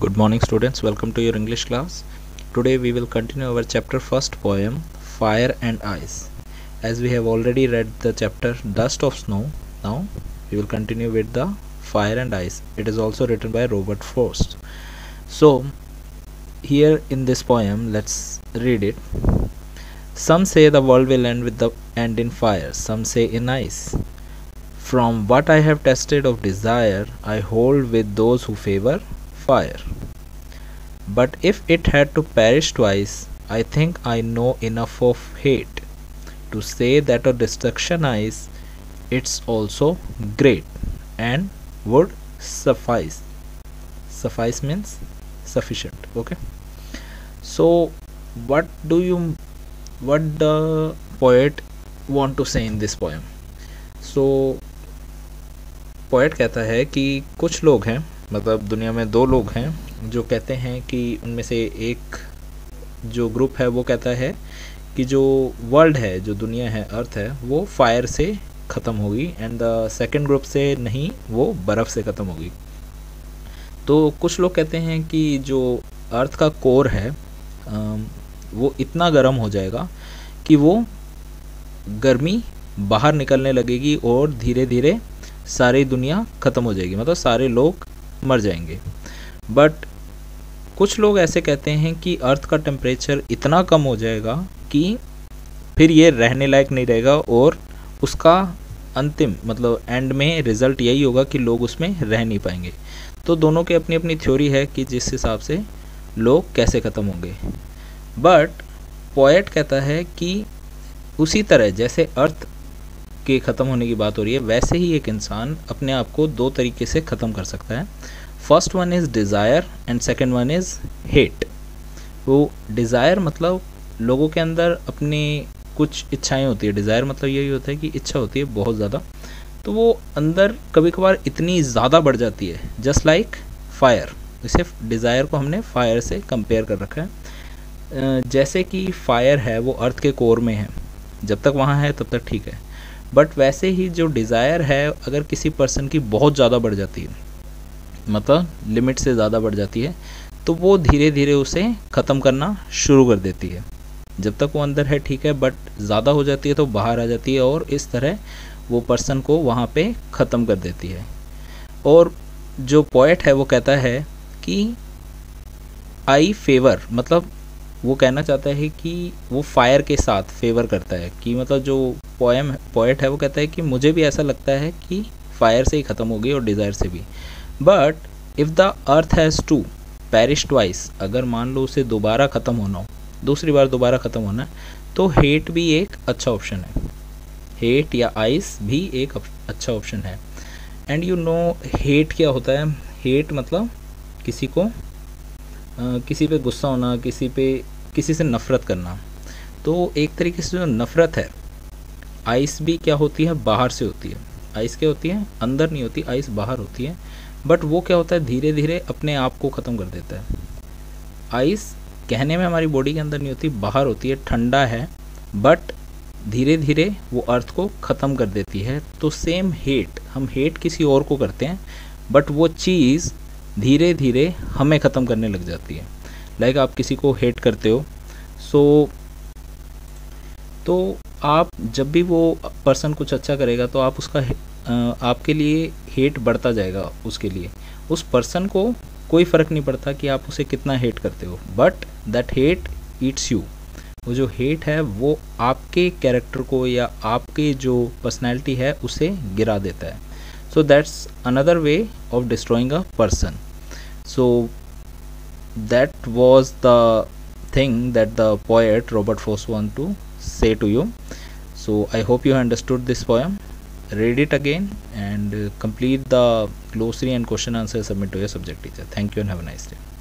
Good morning students, welcome to your English class. Today we will continue our chapter first poem Fire and Ice. As we have already read the chapter Dust of Snow, now we will continue with the Fire and Ice. It is also written by Robert Frost. So here in this poem, let's read it. Some say the world will end with the end in fire, some say in ice. From what I have tested of desire, I hold with those who favor fire. But if it had to perish twice, I think I know enough of hate to say that a destruction is it's also great and would suffice. Suffice means sufficient. Okay. So what the poet want to say in this poem? So poet कहता है कि कुछ लोग हैं, मतलब दुनिया में दो लोग हैं जो कहते हैं कि उनमें से एक जो ग्रुप है वो कहता है कि जो वर्ल्ड है, जो दुनिया है, अर्थ है, वो फायर से ख़त्म होगी एंड द सेकंड ग्रुप से नहीं, वो बर्फ़ से ख़त्म होगी। तो कुछ लोग कहते हैं कि जो अर्थ का कोर है वो इतना गर्म हो जाएगा कि वो गर्मी बाहर निकलने लगेगी और धीरे धीरे सारी दुनिया ख़त्म हो जाएगी, मतलब सारे लोग मर जाएंगे। बट कुछ लोग ऐसे कहते हैं कि अर्थ का टेम्परेचर इतना कम हो जाएगा कि फिर ये रहने लायक नहीं रहेगा और उसका अंतिम मतलब एंड में रिज़ल्ट यही होगा कि लोग उसमें रह नहीं पाएंगे। तो दोनों की अपनी अपनी थ्योरी है कि जिस हिसाब से लोग कैसे ख़त्म होंगे। बट पोएट कहता है कि उसी तरह जैसे अर्थ के ख़त्म होने की बात हो रही है, वैसे ही एक इंसान अपने आप को दो तरीके से ख़त्म कर सकता है। First one is desire and second one is hate. वो डिज़ायर मतलब लोगों के अंदर अपनी कुछ इच्छाएं होती है। डिज़ायर मतलब यही होता है कि इच्छा होती है बहुत ज़्यादा, तो वो अंदर कभी कभार इतनी ज़्यादा बढ़ जाती है, जस्ट लाइक फायर। इसे डिज़ायर को हमने फायर से कंपेयर कर रखा है। जैसे कि फायर है वो अर्थ के कोर में है, जब तक वहाँ है तब तक ठीक है। बट वैसे ही जो डिज़ायर है अगर किसी पर्सन की बहुत ज़्यादा बढ़ जाती है, मतलब लिमिट से ज़्यादा बढ़ जाती है, तो वो धीरे धीरे उसे ख़त्म करना शुरू कर देती है। जब तक वो अंदर है ठीक है, बट ज़्यादा हो जाती है तो बाहर आ जाती है और इस तरह वो पर्सन को वहाँ पे ख़त्म कर देती है। और जो पोएट है वो कहता है कि आई फेवर, मतलब वो कहना चाहता है कि वो फायर के साथ फेवर करता है, कि मतलब जो पोएट है वो कहता है कि मुझे भी ऐसा लगता है कि फायर से ही ख़त्म होगी और डिज़ायर से भी। But if the earth has to perish twice, अगर मान लो उसे दोबारा ख़त्म होना हो, दूसरी बार दोबारा ख़त्म होना है, तो हेट भी एक अच्छा ऑप्शन है। हेट या आइस भी एक अच्छा ऑप्शन है। एंड यू नो हेट क्या होता है? हेट मतलब किसी को किसी पे गुस्सा होना, किसी से नफ़रत करना। तो एक तरीके से जो नफ़रत है, आइस भी क्या होती है? बाहर से होती है। आइस क्या होती है? अंदर नहीं होती, आइस बाहर होती है। बट वो क्या होता है? धीरे धीरे अपने आप को ख़त्म कर देता है। आइस कहने में हमारी बॉडी के अंदर नहीं होती, बाहर होती है, ठंडा है, बट धीरे धीरे वो अर्थ को ख़त्म कर देती है। तो सेम हेट, हम हेट किसी और को करते हैं, बट वो चीज़ धीरे धीरे हमें ख़त्म करने लग जाती है। लाइक आप किसी को हेट करते हो, तो आप जब भी वो पर्सन कुछ अच्छा करेगा तो आप उसका आपके लिए हेट बढ़ता जाएगा उसके लिए। उस पर्सन को कोई फ़र्क नहीं पड़ता कि आप उसे कितना हेट करते हो, but that hate eats you. वो जो हेट है वो आपके कैरेक्टर को या आपके जो पर्सनैलिटी है उसे गिरा देता है। So that's another way of destroying a person. So that was the thing that the poet Robert Frost want to say to you. So I hope you understood this poem. Read it again and complete the glossary and question answer submit to your subject teacher. Thank you and have a nice day.